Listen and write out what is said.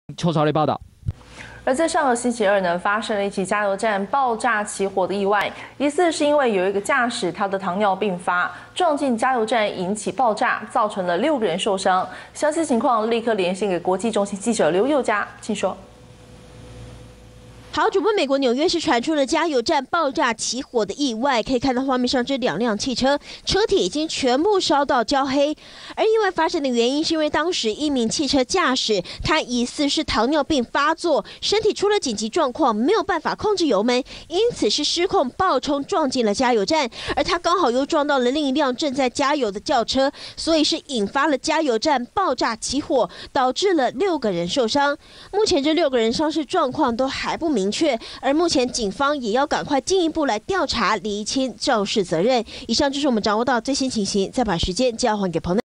邱朝雷报道。 而在上个星期二呢，发生了一起加油站爆炸起火的意外，疑似是因为有一个驾驶他的糖尿病发，撞进加油站引起爆炸，造成了6个人受伤。详细情况立刻连线给国际中心记者刘宥嘉，请说。 好，主播，美国纽约市传出了加油站爆炸起火的意外，可以看到画面上这2辆汽车车体已经全部烧到焦黑。而意外发生的原因是因为当时一名汽车驾驶他疑似是糖尿病发作，身体出了紧急状况，没有办法控制油门，因此是失控爆冲撞进了加油站，而他刚好又撞到了另一辆正在加油的轿车，所以是引发了加油站爆炸起火，导致了6个人受伤。目前这6个人伤势状况都还不明确，而目前警方也要赶快进一步来调查，厘清肇事责任。以上就是我们掌握到最新情形，再把时间交还给彭内。